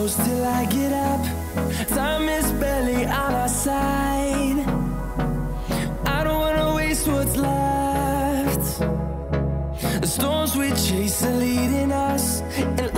close till I get up. Time is barely on our side. I don't wanna waste what's left. The storms we chase are leading us, and